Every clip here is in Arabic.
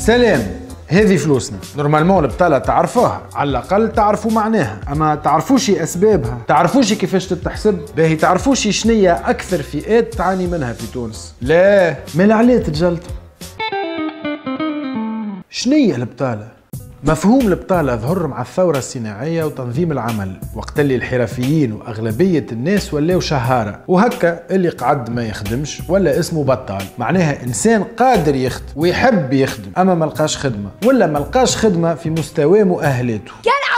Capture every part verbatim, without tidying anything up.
سلام، هذه فلوسنا. نورمالمون البطالة تعرفوها، على الأقل تعرفوا معناها، أما تعرفوش أسبابها، تعرفوش كيفاش تتحسب، باهي تعرفوش شنية أكثر فئات تعاني منها في تونس. لا، مال عليه تتجلطوا. شنية البطالة؟ مفهوم البطالة ظهر مع الثورة الصناعية وتنظيم العمل، وقت اللي الحرفيين وأغلبية الناس ولاو شهارة، وهكا اللي قعد ما يخدمش ولا اسمه بطال، معناها إنسان قادر يخدم ويحب يخدم أما ملقاش خدمة، ولا ملقاش خدمة في مستوى مؤهلاته.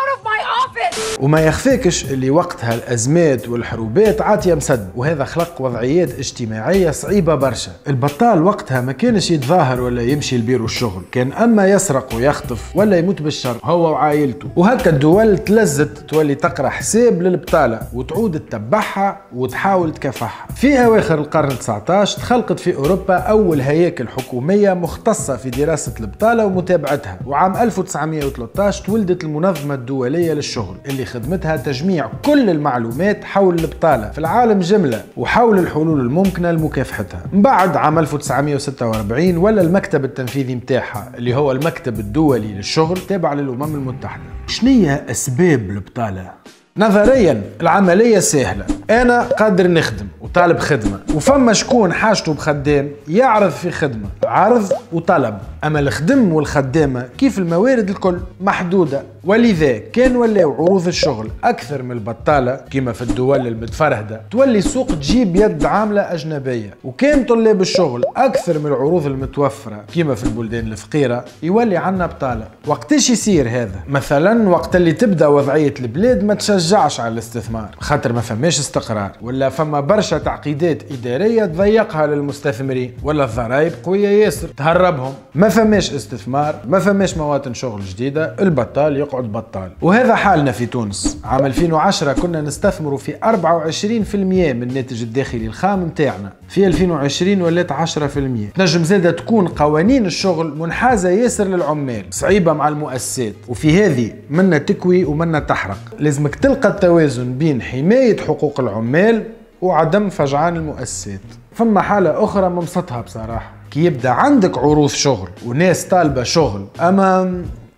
وما يخفيكش اللي وقتها الأزمات والحروبات عاتية مسد، وهذا خلق وضعيات اجتماعية صعيبة برشا. البطال وقتها ما كانش يتظاهر ولا يمشي البيرو الشغل، كان أما يسرق ويخطف ولا يموت بالشر هو وعائلته. وهكا الدول تلزت تولي تقرأ حساب للبطالة وتعود تتبعها وتحاول تكافحها. في أواخر القرن تسعطاش تخلقت في أوروبا أول هياكل حكومية مختصة في دراسة البطالة ومتابعتها، وعام ألف وتسعمائة وثلاثة عشر تولدت المنظمة الدولية للشغل اللي خدمتها تجميع كل المعلومات حول البطالة في العالم جملة وحول الحلول الممكنة لمكافحتها. من بعد عام ألف وتسعمائة وستة وأربعين ولا المكتب التنفيذي متاعها اللي هو المكتب الدولي للشغل تابع للأمم المتحدة. شنية أسباب البطالة؟ نظريا العملية سهلة، أنا قادر نخدم وطالب خدمة، وفما شكون حاجته بخدام يعرض في خدمة، عرض وطلب. أما الخدم والخدامة كيف الموارد الكل محدودة، ولذا كان ولاو عروض الشغل أكثر من البطالة كما في الدول المتفرهدة تولي السوق تجيب يد عاملة أجنبية، وكان طلاب الشغل أكثر من العروض المتوفرة كما في البلدان الفقيرة يولي عنا بطالة. وقتاش يصير هذا؟ مثلا وقت اللي تبدأ وضعية البلاد ما تشجعش على الاستثمار خاطر ما فماش استقرار، ولا فما برشا تعقيدات إدارية تضيقها للمستثمرين، ولا الضرائب قوية ياسر تهربهم. ما فماش استثمار، ما فماش مواطن شغل جديدة، البطال يقعد بطال. وهذا حالنا في تونس. عام ألفين وعشرة كنا نستثمروا في أربعة وعشرين بالمئة من الناتج الداخلي الخام متاعنا، في ألفين وعشرين ولات عشرة بالمئة. تنجم زادة تكون قوانين الشغل منحازة ياسر للعمال، صعيبة مع المؤسسات، وفي هذه منا تكوي ومنا تحرق. لازمك تلقى التوازن بين حماية حقوق العمال وعدم فجعان المؤسسات. فما حالة أخرى ممسطها بصراحة، كي يبدأ عندك عروض شغل وناس طالبة شغل أما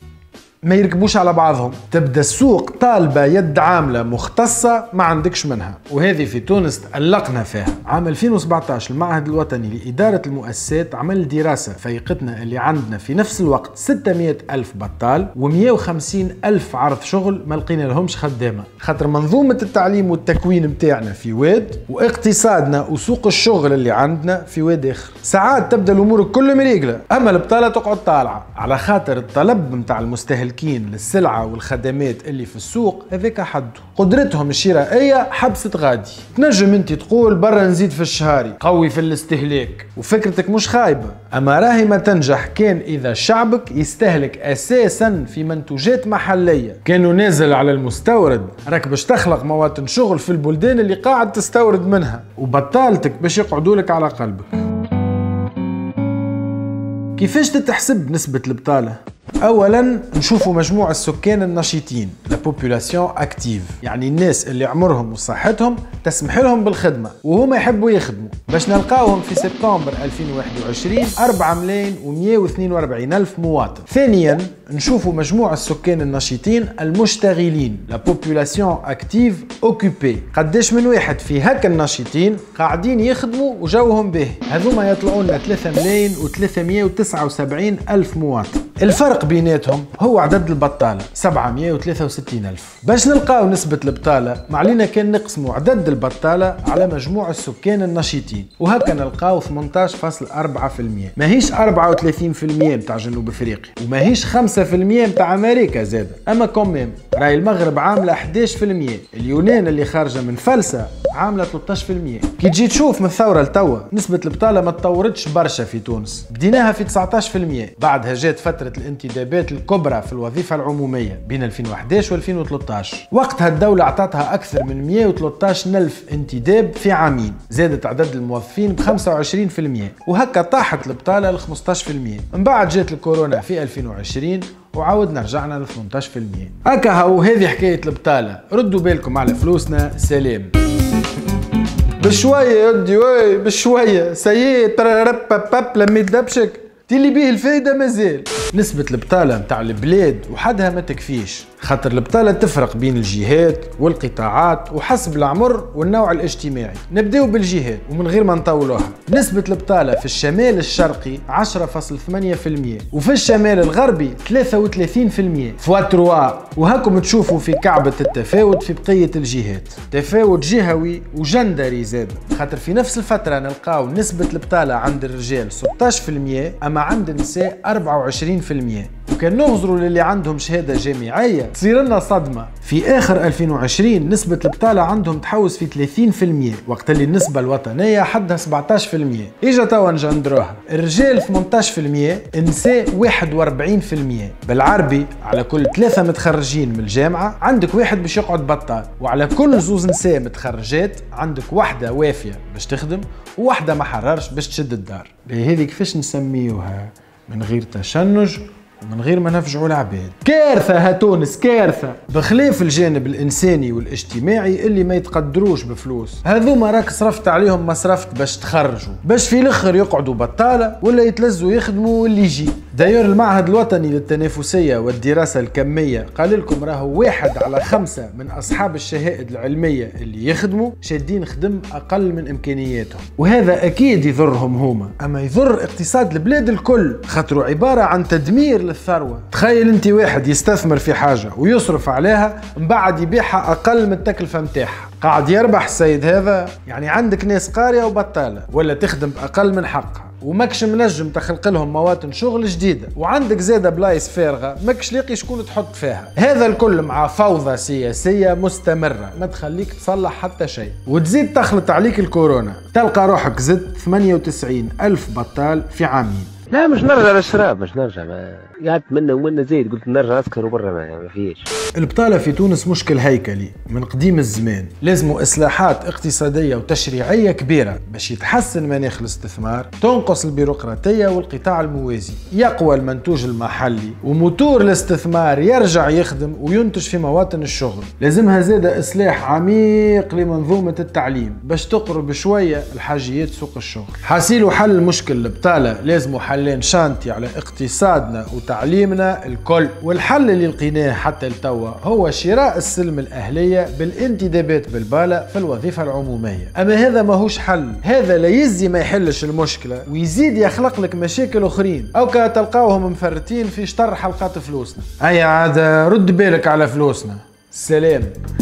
ما يركبوش على بعضهم، تبدأ السوق طالبة يد عاملة مختصة ما عندكش منها، وهذه في تونس تألقنا فيها. عام ألفين وسبعطاش المعهد الوطني لإدارة المؤسسات عمل دراسة فيقتنا اللي عندنا في نفس الوقت ستمائة ألف بطال ومئة وخمسين ألف عرض شغل ما لقينا لهمش خدامة، خاطر منظومة التعليم والتكوين متاعنا في واد، واقتصادنا وسوق الشغل اللي عندنا في واد آخر. ساعات تبدأ الأمور كل مريقلة، أما البطالة تقعد طالعة على خاطر الطلب متاع المستهلكين للسلعة والخدمات اللي في السوق هذاك حده، قدرتهم الشرائية حبست غادي. تنجم انت تقول برا نزيد في الشهاري، قوي في الاستهلاك، وفكرتك مش خايبة، اما راهي ما تنجح كان اذا شعبك يستهلك اساسا في منتوجات محلية. كانوا نازل على المستورد راك باش تخلق مواطن شغل في البلدان اللي قاعد تستورد منها، وبطالتك باش يقعدوا لك على قلبك. كيفاش تتحسب نسبة البطالة؟ اولا نشوفوا مجموع السكان النشيطين، لا بوبولاسيون اكتيف، يعني الناس اللي عمرهم وصحتهم تسمح لهم بالخدمه وهما يحبوا يخدموا، باش نلقاوهم في سبتمبر ألفين وواحد وعشرين أربعة ملايين ومئة واثنين وأربعين ألف مواطن. ثانيا نشوفوا مجموع السكان النشيطين المشتغلين، لا بوبولاسيون اكتيف اوكوبي، قداش من واحد في هكا النشيطين قاعدين يخدموا وجوهم باهي، هذوما يطلعوا لنا ثلاثة ملايين وثلاثمائة وتسعة وسبعين ألف مواطن. الفرق بيناتهم هو عدد البطالة سبعمائة وثلاثة وستين ألف. باش نلقاو نسبة البطالة معلينا كان نقسموا عدد البطالة على مجموع السكان النشيطين، وهكا نلقاو ثمانية عشر فاصلة أربعة بالمئة. ماهيش أربعة وثلاثين بالمئة متاع جنوب افريقيا، وماهيش خمسة بالمئة متاع امريكا زاده، اما كوميم راهي المغرب عاملة أحد عشر بالمئة، اليونان اللي خارجة من فلسة عاملة ثلاثة عشر بالمئة. كي تجي تشوف من الثورة لتوا نسبة البطالة ما تطورتش برشا في تونس، بديناها في تسعة عشر بالمئة، بعدها جات فترة الانتدابات الكبرى في الوظيفة العمومية بين ألفين وأحد عشر و ألفين وثلاثة عشر، وقتها الدولة اعطتها أكثر من مئة وثلاثة عشر ألف انتداب في عامين، زادت عدد الموظفين ب خمسة وعشرين بالمئة، وهكا طاحت البطالة ل خمسة عشر بالمئة. من بعد جات الكورونا في ألفين وعشرين وعاودنا رجعنا ل ثمانية عشر بالمئة. هكا هو هذه حكاية البطالة، ردوا بالكم على فلوسنا. سلام. بشوية يا ودي، وي بشوية سيي ترى رب باب لميت دبشك. تلي بيه الفايدة مازال. نسبة البطالة متاع البلاد وحدها ما تكفيش، خاطر البطالة تفرق بين الجهات والقطاعات وحسب العمر والنوع الاجتماعي. نبداو بالجهات ومن غير ما نطولوها. نسبة البطالة في الشمال الشرقي عشرة فاصلة ثمانية بالمئة وفي الشمال الغربي ثلاثة وثلاثين بالمئة فوا تروا. وهاكم تشوفوا في كعبة التفاوت في بقية الجهات، تفاوت جهوي وجندري زاد، خاطر في نفس الفترة نلقاو نسبة البطالة عند الرجال ستة عشر بالمئة أما عند النساء أربعة وعشرين بالمئة. وكان نغزروا للي عندهم شهادة جامعية تصير لنا صدمة. في آخر ألفين وعشرين نسبة البطالة عندهم تحوز في ثلاثين بالمئة وقت اللي النسبة الوطنية حدها سبعة عشر بالمئة. إجا توا نجندروها، الرجال ثمانية عشر بالمئة النساء واحد وأربعين بالمئة. بالعربي على كل ثلاثة متخرجين من الجامعة عندك واحد باش يقعد بطال، وعلى كل زوز نساء متخرجات عندك واحدة وافية باش تخدم وواحدة ما حررش باش تشد الدار. هذه كيفاش نسميوها؟ من غير تشنج ومن غير ما نفجعوا العباد. كارثة هاتونس كارثة، بخلاف الجانب الإنساني والاجتماعي اللي ما يتقدروش بفلوس. هذوما راك صرفت عليهم مصرفت باش تخرجوا، باش في الآخر يقعدوا بطالة ولا يتلزوا يخدموا واللي يجي. داير المعهد الوطني للتنافسية والدراسة الكمية قال لكم راهو واحد على خمسة من أصحاب الشهائد العلمية اللي يخدموا شادين خدم أقل من إمكانياتهم، وهذا أكيد يضرهم هما، أما يضر اقتصاد البلاد الكل، خاطروا عبارة عن تدمير للثروة. تخيل انت واحد يستثمر في حاجة ويصرف عليها من بعد يبيعها أقل من التكلفة متاعها، قاعد يربح السيد هذا؟ يعني عندك ناس قارية وبطالة ولا تخدم بأقل من حقها وماكش منجم تخلق لهم مواطن شغل جديدة، وعندك زادة بلايص فارغة ماكش لاقي شكون تحط فيها. هذا الكل مع فوضى سياسية مستمرة ما تخليك تصلح حتى شيء، وتزيد تخلط عليك الكورونا تلقى روحك زدت ثمانية وتسعين ألف بطال في عامين. لا مش نرجع للشراب، مش نرجع، ما قعدت منه ومنه زيد، قلت نرجع اسكر وبرا ما, ما فيش. البطالة في تونس مشكل هيكلي من قديم الزمان، لازم إصلاحات اقتصادية وتشريعية كبيرة باش يتحسن مناخ الاستثمار، تنقص البيروقراطية والقطاع الموازي، يقوى المنتوج المحلي وموتور الاستثمار يرجع يخدم وينتج في مواطن الشغل. لازمها زادة إصلاح عميق لمنظومة التعليم باش تقرب شوية الحاجيات سوق الشغل. حاسيلو حل مشكل البطالة لازم حلين شانتي على اقتصادنا وتعليمنا الكل، والحل اللي لقيناه حتى لتوا هو شراء السلم الأهلية بالانتدابات بالبالة في الوظيفة العمومية. أما هذا ماهوش حل، هذا لا يزي ما يحلش المشكلة ويزيد يخلق لك مشاكل أخرين، أو كتلقاوهم مفرتين في شطر حلقات فلوسنا. أي عادة رد بالك على فلوسنا. سلام.